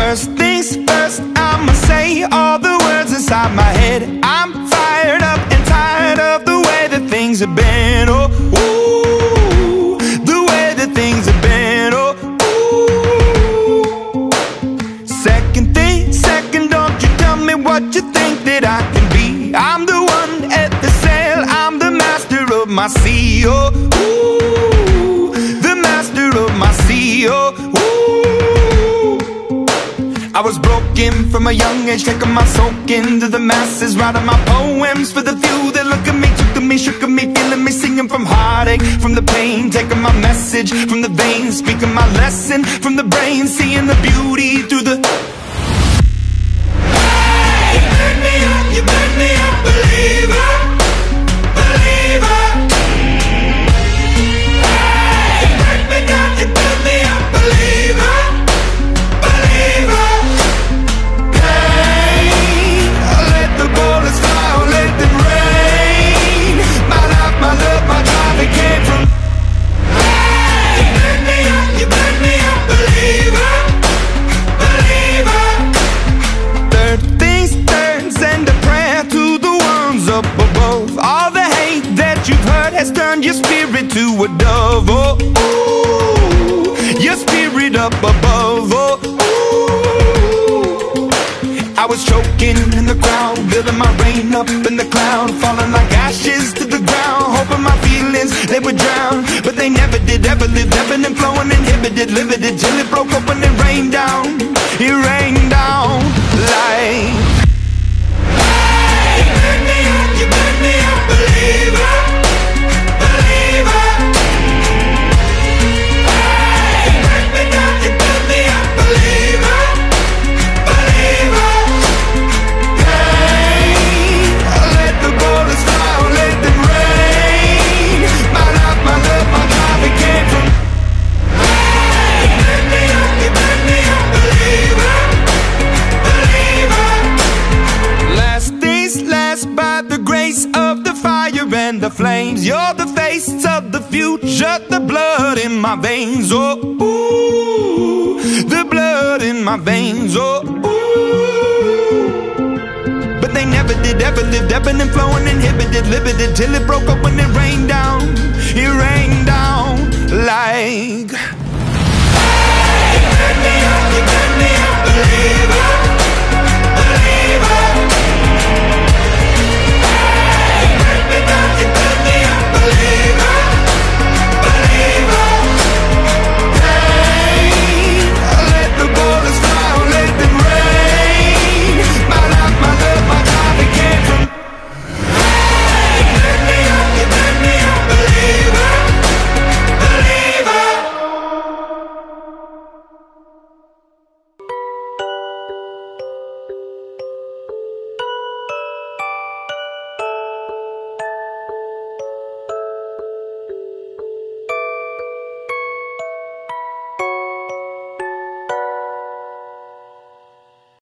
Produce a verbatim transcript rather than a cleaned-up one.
First things first, I'ma say all the words inside my head. I'm fired up and tired of the way that things have been. Oh, ooh, the way that things have been. Oh, ooh. Second thing, second, don't you tell me what you think that I can be. I'm the one at the sail, I'm the master of my sea. Oh, ooh, the master of my sea. Oh, ooh. I was broken from a young age, taking my soak into the masses, writing my poems for the few that look at me, took to me, shook at me, feeling me, singing from heartache, from the pain, taking my message from the veins, speaking my lesson from the brain, seeing the beauty through the... Hey, you burn me up, you burn me up, believer, believer. Hey, you burn me down, you burn me up, believer, believer. Turn your spirit to a dove, oh, ooh, your spirit up above, oh, ooh. I was choking in the crowd, building my rain up in the cloud, falling like ashes to the ground, hoping my feelings, they would drown, but they never did, ever lived, ebbing and flowing, inhibited, limited, till it broke open and rained down, it rained down like... Hey, you burn me up, you burn me up, believer. The flames, you're the face of the future, the blood in my veins, oh, ooh, the blood in my veins, oh, ooh. But they never did, ever lived, ebbing and flowing, inhibited, limited, till it broke up when it rained down, it rained down like... Hey, you burn me up, you burn me up, believer.